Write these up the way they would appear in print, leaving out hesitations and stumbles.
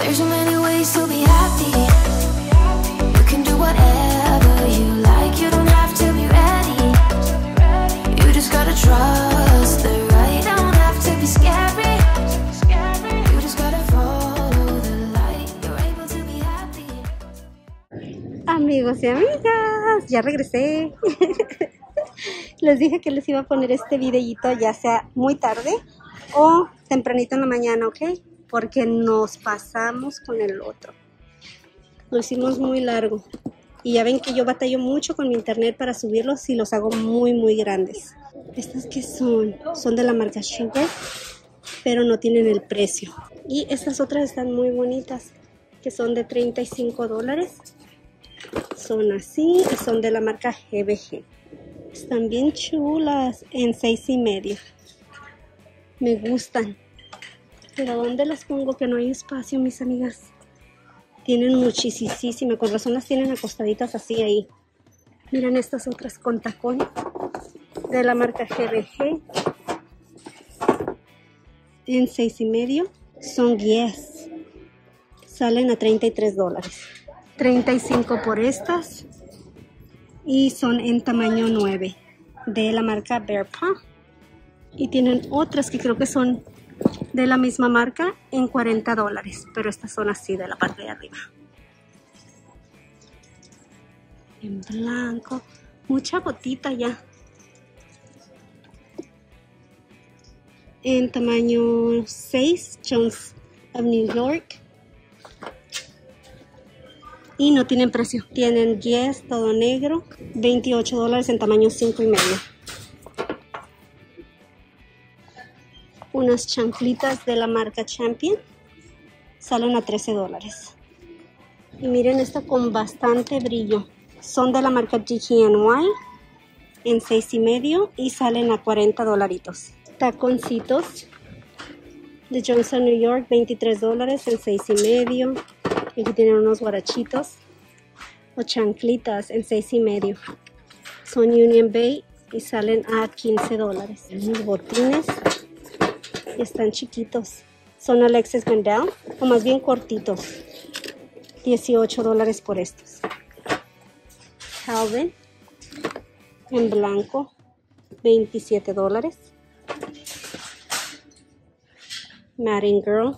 There's so many ways to be happy. You can do whatever you like. You don't have to be ready. You just gotta trust the right. Don't have to be scary. You just gotta follow the light. You're able to be happy. Amigos y amigas, ya regresé. Les dije que les iba a poner este videíto ya sea muy tarde o tempranito en la mañana, ¿ok? Porque nos pasamos con el otro. Lo hicimos muy largo. Y ya ven que yo batallo mucho con mi internet para subirlos y los hago muy grandes. ¿Estas qué son? Son de la marca Sugar, pero no tienen el precio. Y estas otras están muy bonitas, que son de $35. Son así y son de la marca GBG. Están bien chulas en 6.5. Me gustan. Pero ¿dónde las pongo? Que no hay espacio, mis amigas. Tienen muchísima. Con razón las tienen acostaditas así ahí. Miren estas otras con tacón. De la marca GBG. En 6.5. Son Guess. Salen a $33. 35 por estas. Y son en tamaño 9 de la marca Bear Paw. Y tienen otras que creo que son de la misma marca en $40, pero estas son así de la parte de arriba. En blanco, mucha botita ya. En tamaño 6, Jones of New York. Y no tienen precio. Tienen Guess, todo negro. $28 en tamaño 5.5. Unas chanclitas de la marca Champion. Salen a $13. Y miren esta con bastante brillo. Son de la marca DKNY. En 6.5. Y salen a $40. Taconcitos. De Johnson New York. $23 en 6.5. Aquí tienen unos guarachitos o chanclitas en 6.5. Son Union Bay y salen a $15. Unos botines y están chiquitos. Son Alexis Mandel o más bien cortitos. $18 por estos. Calvin en blanco. $27. Madden Girl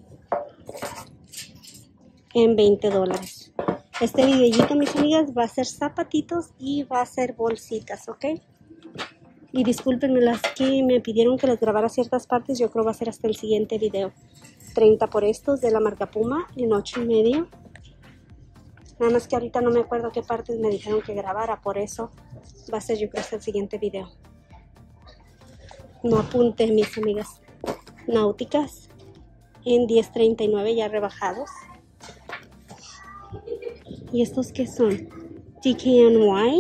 en $20. Este videito, mis amigas, va a ser zapatitos y va a ser bolsitas, ¿ok? Y discúlpenme las que me pidieron que les grabara ciertas partes. Yo creo va a ser hasta el siguiente video. 30 por estos de la marca Puma en 8.5. Nada más que ahorita no me acuerdo qué partes me dijeron que grabara. Por eso va a ser yo creo hasta el siguiente video. No apunten, mis amigas. Náuticas en $10.39 ya rebajados. ¿Y estos qué son? DKNY.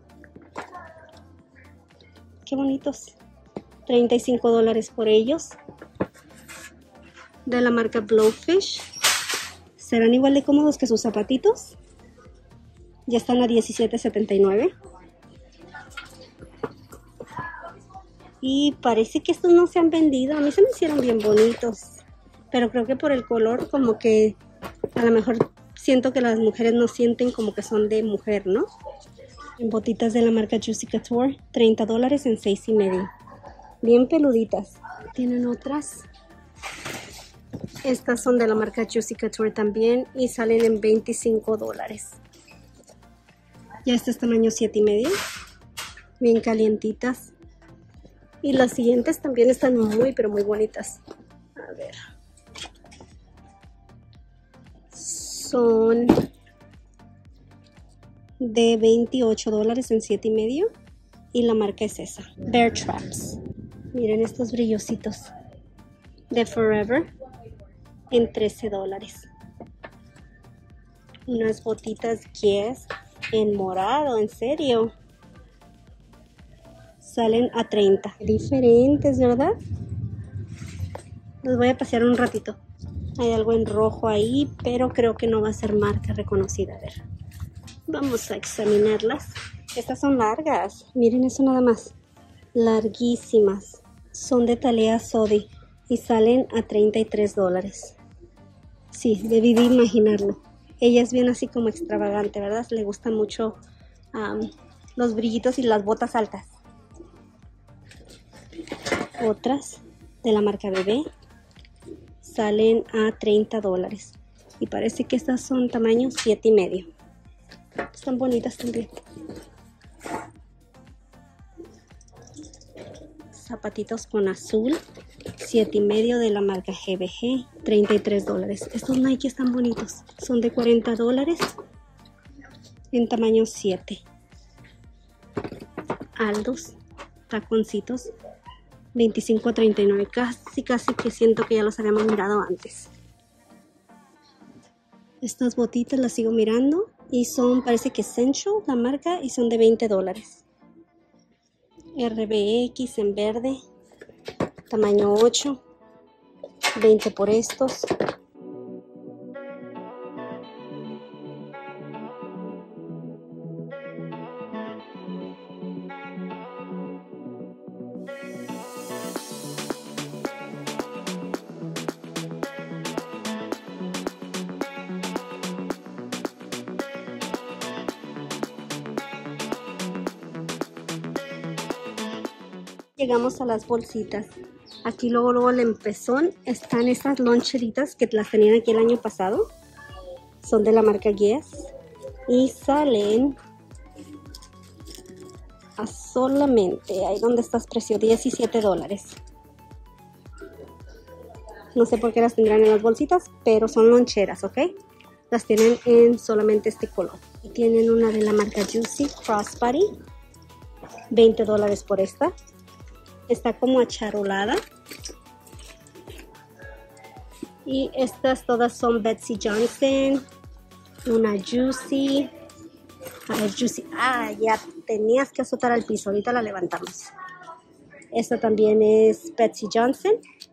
Qué bonitos. $35 por ellos. De la marca Blowfish. ¿Serán igual de cómodos que sus zapatitos? Ya están a $17.79. Y parece que estos no se han vendido. A mí se me hicieron bien bonitos. Pero creo que por el color como que a lo mejor siento que las mujeres no sienten como que son de mujer, ¿no? En botitas de la marca Juicy Couture, $30 en 6.5. Bien peluditas. Tienen otras. Estas son de la marca Juicy Couture también y salen en $25. Ya este es tamaño 7.5. Bien calientitas. Y las siguientes también están muy pero muy bonitas. A ver. Son de $28 en 7.5 y la marca es esa, Bear Traps. Miren estos brillositos de Forever en $13. Unas botitas Guess en morado, en serio. Salen a $30. Diferentes, ¿verdad? Los voy a pasear un ratito. Hay algo en rojo ahí, pero creo que no va a ser marca reconocida. A ver, vamos a examinarlas. Estas son largas. Miren eso nada más. Larguísimas. Son de Thalia Sodi y salen a $33. Sí, debí de imaginarlo. Ella es bien así como extravagante, ¿verdad? Le gustan mucho los brillitos y las botas altas. Otras de la marca Bebé salen a $30. Y parece que estas son tamaño 7,5. Están bonitas también. Zapatitos con azul, 7,5 de la marca GBG, $33. Estos Nike están bonitos. Son de $40 en tamaño 7. Aldos, taconcitos, 25 a 39. Casi que siento que ya los habíamos mirado antes. Estas botitas las sigo mirando y son, parece que Essential la marca, y son de $20. RBX en verde, tamaño 8, 20 por estos. Llegamos a las bolsitas. Aquí luego el empezón están estas loncheritas que las tenían aquí el año pasado. Son de la marca Guess y salen a solamente, ahí donde estás precio, $17. No sé por qué las tendrán en las bolsitas, pero son loncheras, ¿ok? Las tienen en solamente este color. Y tienen una de la marca Juicy Crossbody, $20 por esta. Está como acharolada. Y estas todas son Betsy Johnson. Una Juicy. A ver, Juicy. Ah, ya tenías que azotar al piso. Ahorita la levantamos. Esta también es Betsy Johnson.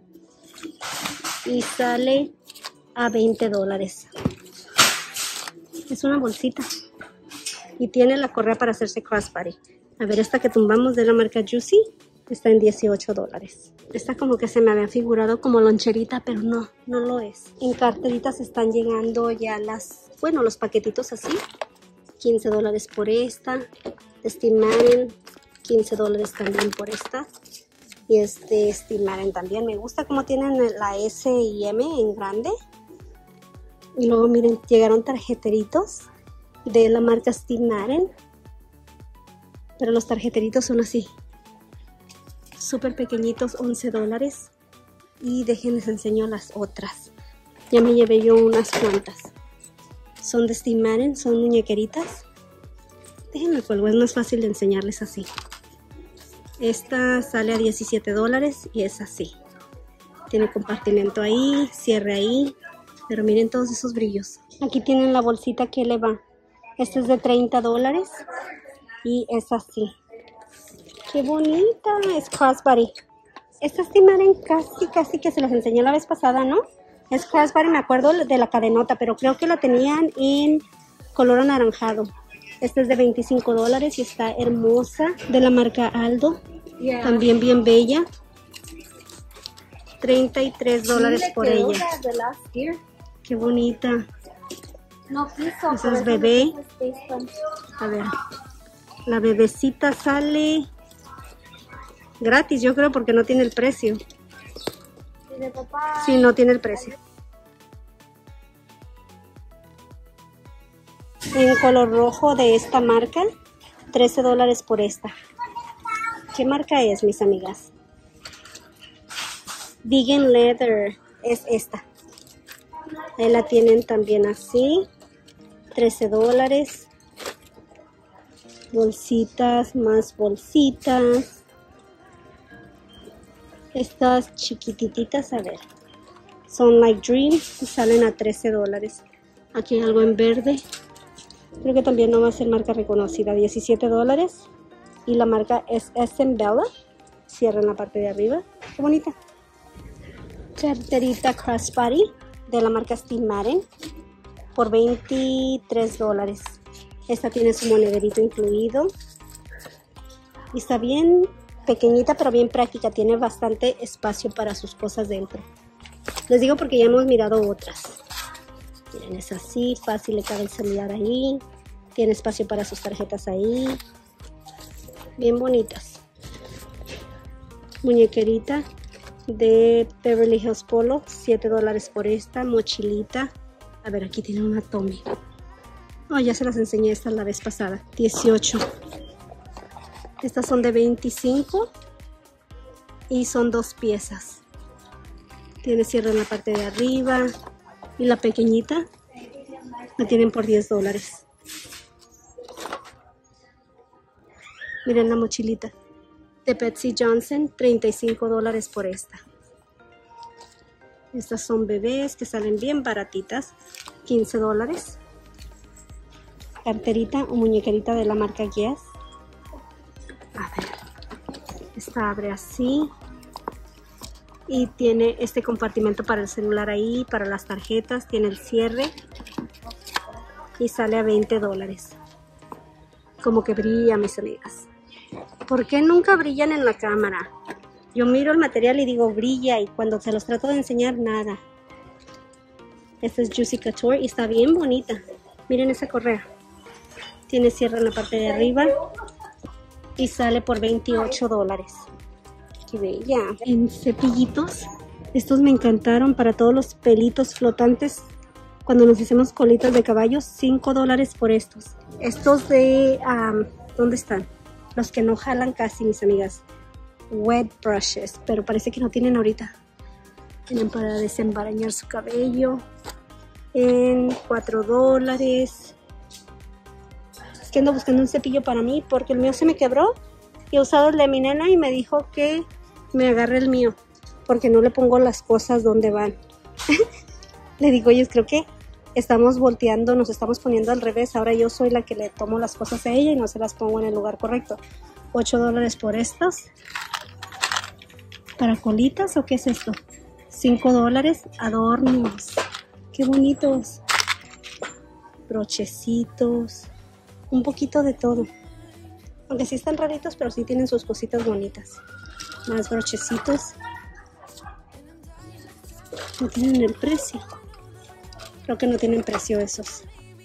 Y sale a $20. Es una bolsita. Y tiene la correa para hacerse crossbody. A ver, esta que tumbamos de la marca Juicy está en $18. Esta como que se me había figurado como loncherita, pero no lo es. En carteritas están llegando ya los paquetitos así. $15 por esta. Steve Madden, $15 también por esta. Y Steve Madden también. Me gusta como tienen la S y M en grande. Y luego miren, llegaron tarjeteritos de la marca Steve Madden. Pero los tarjeteritos son así. Súper pequeñitos, $11. Y déjenles enseño las otras. Ya me llevé yo unas cuantas. Son de Steve Madden, son muñequeritas. Déjenme cuelgo, es más fácil de enseñarles así. Esta sale a $17 y es así. Tiene compartimento ahí, cierre ahí. Pero miren todos esos brillos. Aquí tienen la bolsita que le va. Esta es de $30 y es así. ¡Qué bonita! Es crossbody. Estas Madden casi que se las enseñé la vez pasada, ¿no? Es crossbody, me acuerdo de la cadenota, pero creo que la tenían en color anaranjado. Esta es de $25 y está hermosa. De la marca Aldo. Yeah. También bien bella. $33 por ella. ¡Qué bonita! No quiso. Esa es bebé. A ver. La bebecita sale gratis, yo creo, porque no tiene el precio. ¿Y de papá? Sí, no tiene el precio. En color rojo de esta marca, $13 por esta. ¿Qué marca es, mis amigas? Vegan Leather es esta. Ahí la tienen también así, $13. Bolsitas, más bolsitas. Estas chiquititas, a ver, son Like Dream y salen a $13. Aquí hay algo en verde. Creo que también no va a ser marca reconocida, $17. Y la marca es Bella. Cierra en la parte de arriba. Qué bonita. Carterita Crossbody de la marca Steve Madden por $23. Esta tiene su monederito incluido. Y está bien pequeñita, pero bien práctica. Tiene bastante espacio para sus cosas dentro. Les digo porque ya hemos mirado otras. Miren, es así, fácil, le cabe el celular ahí. Tiene espacio para sus tarjetas ahí. Bien bonitas. Muñequerita de Beverly Hills Polo, $7 por esta. Mochilita. A ver, aquí tiene una Tommy. Oh, ya se las enseñé esta la vez pasada. 18. Estas son de 25 y son 2 piezas. Tiene cierre en la parte de arriba. Y la pequeñita la tienen por $10. Miren la mochilita de Betsy Johnson, $35 por esta. Estas son bebés que salen bien baratitas, $15. Carterita o muñequerita de la marca Guess. A ver, esta abre así. Y tiene este compartimento para el celular ahí, para las tarjetas. Tiene el cierre. Y sale a $20. Como que brilla, mis amigas. ¿Por qué nunca brillan en la cámara? Yo miro el material y digo brilla. Y cuando se los trato de enseñar, nada. Esta es Juicy Couture y está bien bonita. Miren esa correa. Tiene cierre en la parte de arriba. Y sale por $28. ¡Qué bella! En cepillitos, estos me encantaron para todos los pelitos flotantes. Cuando nos hacemos colitas de caballo, $5 por estos. Estos de... ¿dónde están? Los que no jalan casi, mis amigas. Wet brushes, pero parece que no tienen ahorita. Tienen para desembarañar su cabello. En $4. Es que ando buscando un cepillo para mí porque el mío se me quebró. Y he usado el de mi nena y me dijo que me agarre el mío porque no le pongo las cosas donde van. Le digo, oye, creo que estamos volteando, nos estamos poniendo al revés. Ahora yo soy la que le tomo las cosas a ella y no se las pongo en el lugar correcto. $8 por estos. ¿Para colitas o qué es esto? $5. Adornos. Qué bonitos. Brochecitos. Un poquito de todo. Aunque sí están raritos, pero sí tienen sus cositas bonitas. Más brochecitos. No tienen el precio. Creo que no tienen precio esos.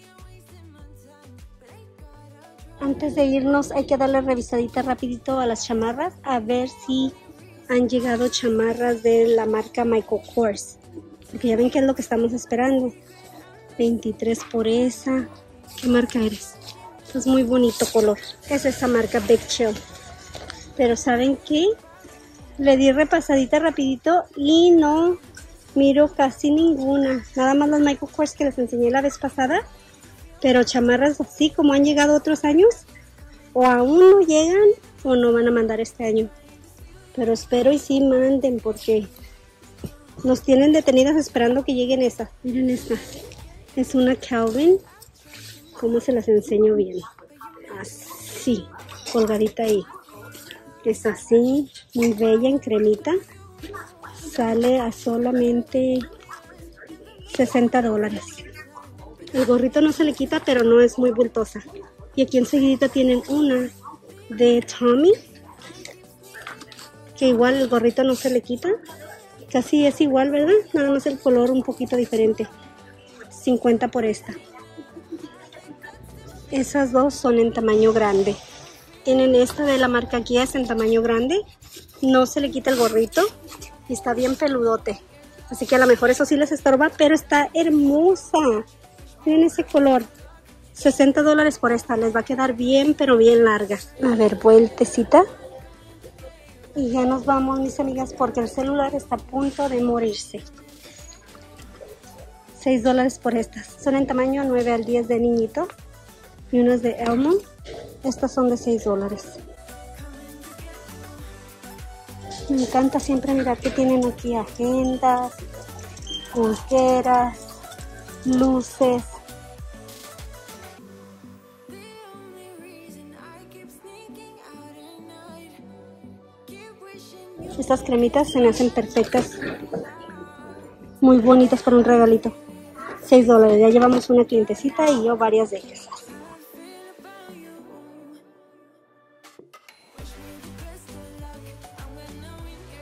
Antes de irnos hay que darle revisadita rapidito a las chamarras. A ver si han llegado chamarras de la marca Michael Kors. Porque ya ven que es lo que estamos esperando. 23 por esa. ¿Qué marca eres? Es muy bonito color. Es esta marca Big Chill. Pero ¿saben qué? Le di repasadita rapidito y no miro casi ninguna. Nada más las Michael Kors que les enseñé la vez pasada. Pero chamarras así como han llegado otros años. O aún no llegan o no van a mandar este año. Pero espero y sí manden porque nos tienen detenidas esperando que lleguen esas. Miren esta. Es una Calvin. ¿Cómo se las enseño bien? Así, colgadita ahí. Es así, muy bella en cremita. Sale a solamente $60. El gorrito no se le quita, pero no es muy bultosa. Y aquí enseguidita tienen una de Tommy. Que igual el gorrito no se le quita. Casi es igual, ¿verdad? Nada más el color un poquito diferente. 50 por esta. Esas dos son en tamaño grande. Tienen esta de la marca Guess en tamaño grande. No se le quita el gorrito. Y está bien peludote. Así que a lo mejor eso sí les estorba, pero está hermosa. Miren ese color. $60 por esta. Les va a quedar bien, pero bien larga. A ver, vueltecita. Y ya nos vamos, mis amigas, porque el celular está a punto de morirse. $6 por estas. Son en tamaño 9 al 10 de niñito. Y unas de Elmo. Estas son de $6. Me encanta siempre mirar que tienen aquí agendas, pulseras, luces. Estas cremitas se me hacen perfectas. Muy bonitas para un regalito. $6. Ya llevamos una clientecita y yo varias de ellas.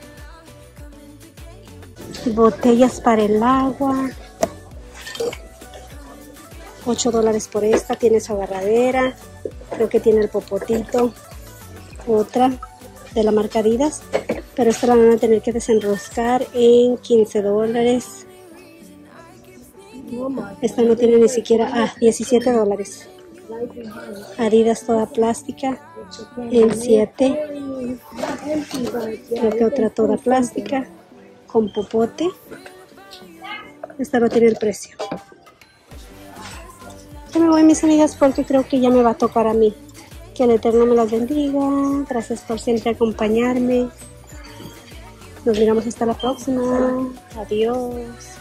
Botellas para el agua. $8 por esta. Tiene su agarradera. Creo que tiene el popotito. Otra de la marca Adidas. Pero esta la van a tener que desenroscar en $15. Esta no tiene ni siquiera... $17. Adidas toda plástica en 7. Creo que otra toda plástica con popote. Esta no tiene el precio. Ya me voy, mis amigas, porque creo que ya me va a tocar a mí. Que el Eterno me las bendiga. Gracias por siempre acompañarme. Nos miramos hasta la próxima. Adiós.